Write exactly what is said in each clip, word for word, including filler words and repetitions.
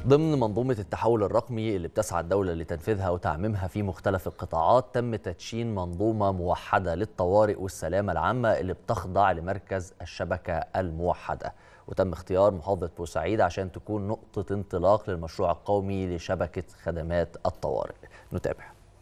ضمن منظومة التحول الرقمي اللي بتسعى الدولة لتنفيذها وتعميمها في مختلف القطاعات، تم تدشين منظومة موحدة للطوارئ والسلامة العامة اللي بتخضع لمركز الشبكة الموحدة. وتم اختيار محافظة بورسعيد عشان تكون نقطة انطلاق للمشروع القومي لشبكة خدمات الطوارئ. نتابع.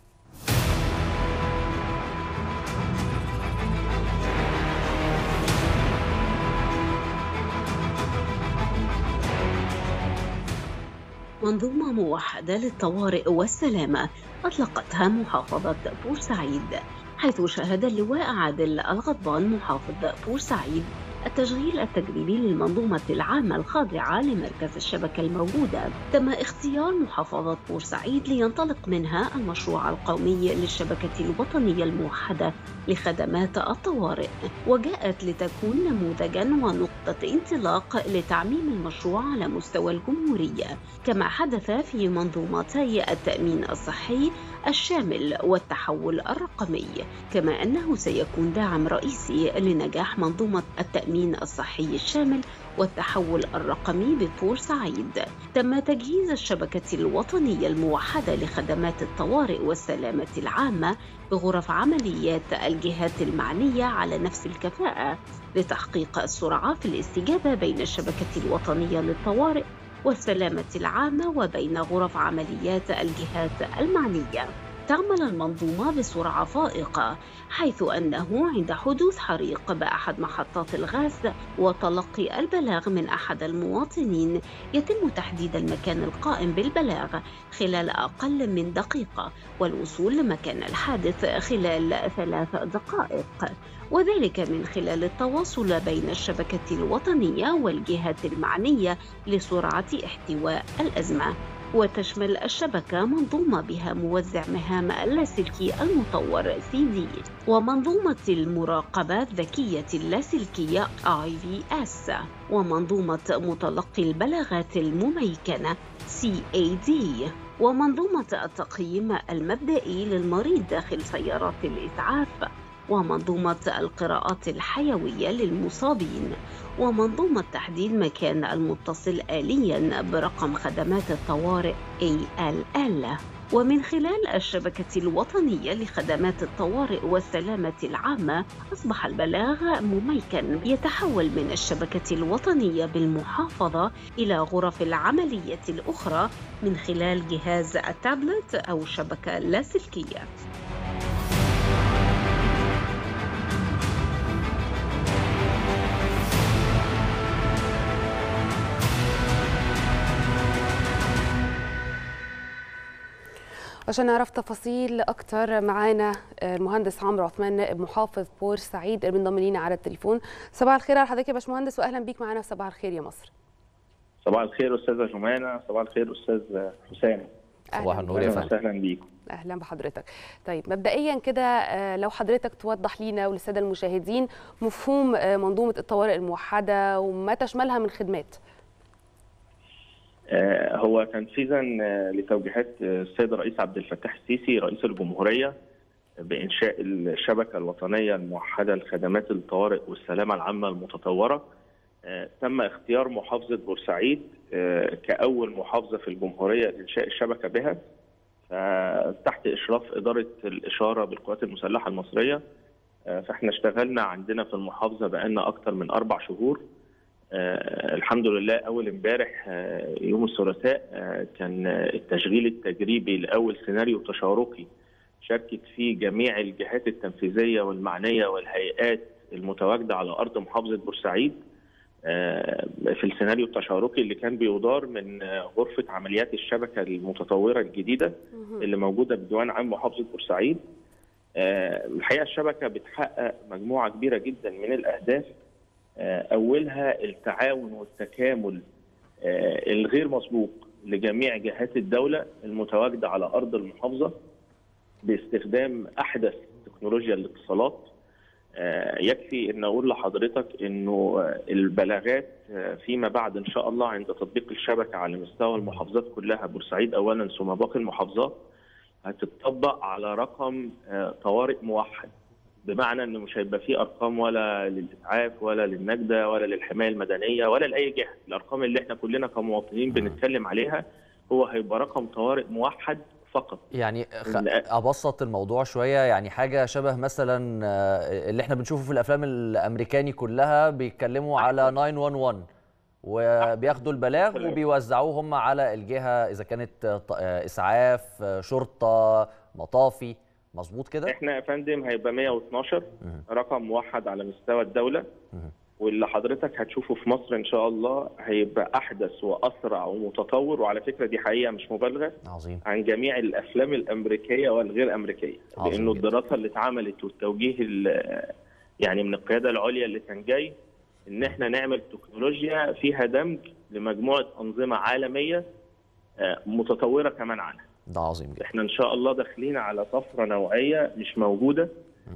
منظومة موحدة للطوارئ والسلامة أطلقتها محافظة بورسعيد، حيث شهد اللواء عادل الغضبان محافظ بورسعيد التشغيل التجريبي للمنظومة العامة الخاضعة لمركز الشبكة الموجودة. تم اختيار محافظة بورسعيد لينطلق منها المشروع القومي للشبكة الوطنية الموحدة لخدمات الطوارئ، وجاءت لتكون نموذجاً ونقطة انطلاق لتعميم المشروع على مستوى الجمهورية، كما حدث في منظومتي التأمين الصحي الشامل والتحول الرقمي، كما أنه سيكون داعم رئيسي لنجاح منظومة التأمين الصحي الشامل والتحول الرقمي ببورسعيد. تم تجهيز الشبكة الوطنية الموحدة لخدمات الطوارئ والسلامة العامة بغرف عمليات الجهات المعنية على نفس الكفاءة لتحقيق السرعة في الاستجابة بين الشبكة الوطنية للطوارئ والسلامة العامة وبين غرف عمليات الجهات المعنية. تعمل المنظومة بسرعة فائقة، حيث أنه عند حدوث حريق بأحد محطات الغاز وتلقي البلاغ من أحد المواطنين يتم تحديد المكان القائم بالبلاغ خلال أقل من دقيقة، والوصول لمكان الحادث خلال ثلاث دقائق، وذلك من خلال التواصل بين الشبكة الوطنية والجهات المعنية لسرعة احتواء الأزمة. وتشمل الشبكة منظومة بها موزع مهام اللاسلكي المطور سي دي، ومنظومة المراقبة الذكية اللاسلكية آي في إس، ومنظومة متلقي البلاغات المميكنة سي إيه دي، ومنظومة التقييم المبدئي للمريض داخل سيارات الإسعاف، ومنظومة القراءات الحيوية للمصابين، ومنظومة تحديد مكان المتصل آلياً برقم خدمات الطوارئ إيه إل إل. ومن خلال الشبكة الوطنية لخدمات الطوارئ والسلامة العامة، أصبح البلاغ مميكن يتحول من الشبكة الوطنية بالمحافظة إلى غرف العملية الأخرى من خلال جهاز التابلت أو شبكة لاسلكية. عشان نعرف تفاصيل أكتر معانا المهندس عمرو عثمان نائب محافظ بورسعيد اللي بينضم لينا على التليفون. صباح الخير على حضرتك يا باشمهندس، وأهلا بيك معانا في صباح الخير يا مصر. صباح الخير أستاذة جمانة، صباح الخير أستاذ حسام. صباح النور يا فندم. أهلا بيكم. أهلا بحضرتك. طيب مبدئيا كده لو حضرتك توضح لينا وللسادة المشاهدين مفهوم منظومة الطوارئ الموحدة وما تشملها من خدمات. هو تنفيذا لتوجيهات السيد الرئيس عبد الفتاح السيسي رئيس الجمهورية بإنشاء الشبكة الوطنية الموحدة لخدمات الطوارئ والسلامة العامة المتطورة، تم اختيار محافظة بورسعيد كأول محافظة في الجمهورية لإنشاء الشبكة بها تحت إشراف إدارة الإشارة بالقوات المسلحة المصرية. فإحنا اشتغلنا عندنا في المحافظة بقالنا أكثر من أربع شهور. آه الحمد لله. أول امبارح آه يوم الثلاثاء آه كان التشغيل التجريبي لأول سيناريو تشاركي شاركت فيه جميع الجهات التنفيذية والمعنية والهيئات المتواجدة على أرض محافظة بورسعيد آه في السيناريو التشاركي اللي كان بيدار من آه غرفة عمليات الشبكة المتطورة الجديدة اللي موجودة بديوان عام محافظة بورسعيد. آه الحقيقة الشبكة بتحقق مجموعة كبيرة جدا من الأهداف، أولها التعاون والتكامل الغير مسبوق لجميع جهات الدولة المتواجدة على أرض المحافظة باستخدام أحدث تكنولوجيا الاتصالات. يكفي أن أقول لحضرتك أنه البلاغات فيما بعد إن شاء الله عند تطبيق الشبكة على مستوى المحافظات كلها، بورسعيد أولا ثم باقي المحافظات، هتطبق على رقم طوارئ موحد. بمعنى انه مش هيبقى فيه ارقام ولا للاسعاف ولا للنجده ولا للحمايه المدنيه ولا لاي جهه. الارقام اللي احنا كلنا كمواطنين بنتكلم عليها هو هيبقى رقم طوارئ موحد فقط. يعني ابسط الموضوع شويه، يعني حاجه شبه مثلا اللي احنا بنشوفه في الافلام الامريكاني كلها، بيتكلموا على تسعة واحد واحد وبياخدوا البلاغ وبيوزعوه هم على الجهه، اذا كانت اسعاف، شرطه، مطافي. مظبوط كده؟ احنا يا فندم هيبقى مية واتناشر رقم موحد على مستوى الدوله، واللي حضرتك هتشوفه في مصر ان شاء الله هيبقى احدث واسرع ومتطور، وعلى فكره دي حقيقه مش مبالغه. عظيم. عن جميع الافلام الامريكيه والغير امريكيه. عظيم. لانه الدراسه اللي اتعملت والتوجيه يعني من القياده العليا اللي كان جاي ان احنا نعمل تكنولوجيا فيها دمج لمجموعه انظمه عالميه متطوره كمان عنها. ده عظيم جدا. احنا ان شاء الله داخلين على طفره نوعيه مش موجوده.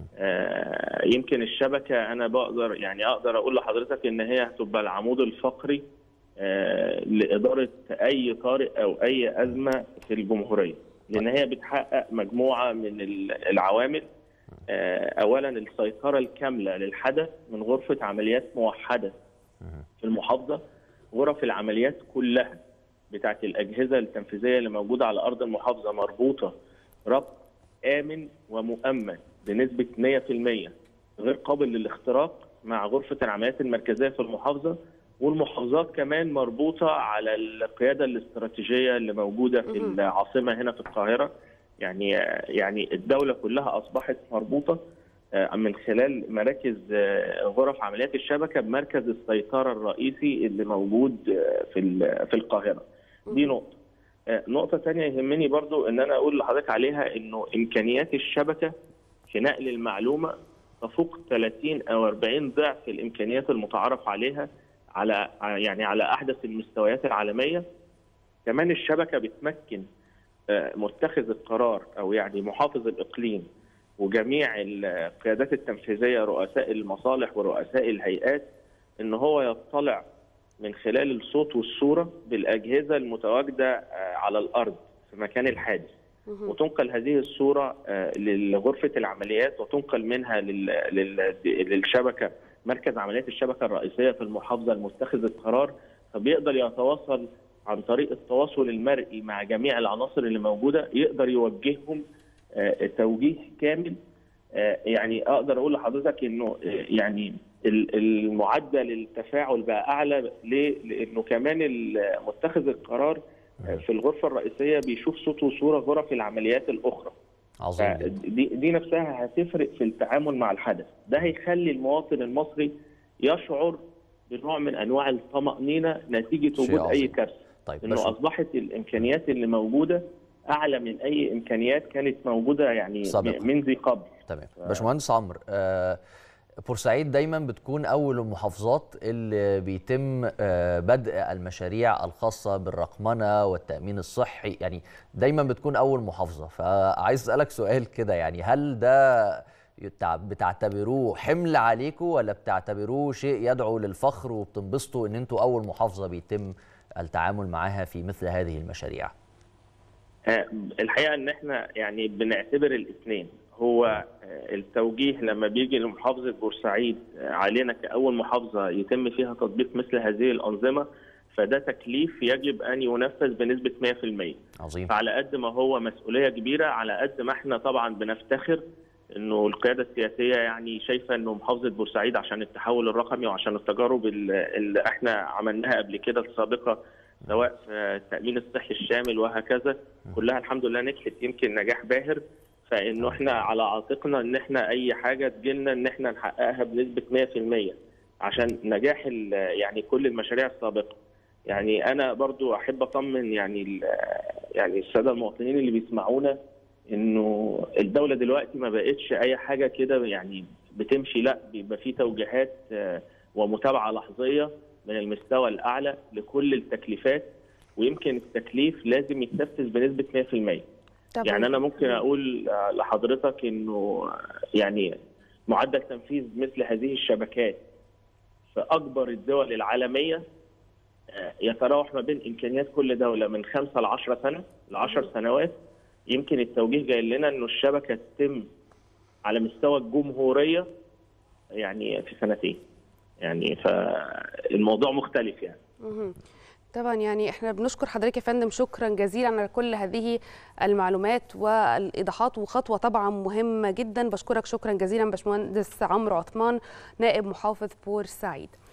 آه يمكن الشبكه انا بقدر يعني اقدر اقول لحضرتك ان هي هتبقى العمود الفقري آه لاداره اي طارئ او اي ازمه في الجمهوريه، لان هي بتحقق مجموعه من العوامل. آه اولا السيطره الكامله للحدث من غرفه عمليات موحده في المحافظه. غرف العمليات كلها بتاعت الاجهزه التنفيذيه اللي موجوده على ارض المحافظه مربوطه ربط امن ومؤمن بنسبه مية في المية، غير قابل للاختراق، مع غرفه العمليات المركزيه في المحافظه. والمحافظات كمان مربوطه على القياده الاستراتيجيه اللي موجوده في العاصمه هنا في القاهره. يعني يعني الدوله كلها اصبحت مربوطه من خلال مراكز غرف عمليات الشبكه بمركز السيطره الرئيسي اللي موجود في في القاهره. دي نقطه. نقطه ثانيه يهمني برضو ان انا اقول لحضرتك عليها، انه امكانيات الشبكه في نقل المعلومه تفوق ثلاثين او أربعين ضعف الامكانيات المتعارف عليها على يعني على احدث المستويات العالميه. كمان الشبكه بتمكن متخذ القرار او يعني محافظ الاقليم وجميع القيادات التنفيذيه، رؤساء المصالح ورؤساء الهيئات، ان هو يطلع من خلال الصوت والصوره بالاجهزه المتواجده على الارض في مكان الحادث، وتنقل هذه الصوره لغرفه العمليات وتنقل منها للشبكه، مركز عمليات الشبكه الرئيسيه في المحافظه المتخذ القرار. فبيقدر يتواصل عن طريق التواصل المرئي مع جميع العناصر اللي موجوده، يقدر يوجههم توجيه كامل. يعني اقدر اقول لحضرتك انه يعني المعدل التفاعل بقى اعلى. ليه؟ لانه كمان متخذ القرار في الغرفه الرئيسيه بيشوف صوت وصوره غرف العمليات الاخرى. عظيم. دي دي نفسها هتفرق في التعامل مع الحدث. ده هيخلي المواطن المصري يشعر بنوع من انواع الطمأنينه نتيجه وجود اي كارثه. طيب انه اصبحت الامكانيات اللي موجوده اعلى من اي امكانيات كانت موجوده يعني صدق. من ذي قبل. تمام. ف... باشمهندس عمرو، آه بورسعيد دايما بتكون اول المحافظات اللي بيتم آه بدء المشاريع الخاصه بالرقمنه والتامين الصحي، يعني دايما بتكون اول محافظه. فعايز اسالك سؤال كده، يعني هل ده بتعتبروه حمل عليكم ولا بتعتبروه شيء يدعو للفخر وبتنبسطوا ان انتوا اول محافظه بيتم التعامل معها في مثل هذه المشاريع؟ الحقيقه ان احنا يعني بنعتبر الاثنين. هو التوجيه لما بيجي لمحافظه بورسعيد علينا كاول محافظه يتم فيها تطبيق مثل هذه الانظمه، فده تكليف يجب ان ينفذ بنسبه مية في المية. عظيم. فعلى قد ما هو مسؤوليه كبيره، على قد ما احنا طبعا بنفتخر انه القياده السياسيه يعني شايفه انه محافظه بورسعيد عشان التحول الرقمي وعشان التجارب اللي احنا عملناها قبل كده السابقه، سواء في التامين الصحي الشامل وهكذا، كلها الحمد لله نجحت يمكن نجاح باهر. فانه احنا على عاتقنا ان احنا اي حاجه تجيلنا ان احنا نحققها بنسبه مية في المية عشان نجاح يعني كل المشاريع السابقه. يعني انا برضو احب اطمن يعني يعني الساده المواطنين اللي بيسمعونا انه الدوله دلوقتي ما بقتش اي حاجه كده يعني بتمشي، لا بيبقى في توجيهات ومتابعه لحظيه من المستوى الاعلى لكل التكليفات، ويمكن التكليف لازم يتنفذ بنسبه مية في المية. يعني انا ممكن اقول لحضرتك انه يعني معدل تنفيذ مثل هذه الشبكات في اكبر الدول العالميه يتراوح ما بين امكانيات كل دوله من خمسة ل عشرة سنه ل عشر سنوات. يمكن التوجيه جاي لنا انه الشبكه تتم على مستوى الجمهوريه يعني في سنتين. يعني فالموضوع مختلف يعني. طبعا يعني احنا بنشكر حضرتك يا فندم، شكرا جزيلا على كل هذه المعلومات والايضاحات، وخطوه طبعا مهمه جدا. بشكرك شكرا جزيلا باشمهندس عمرو عثمان نائب محافظ بورسعيد.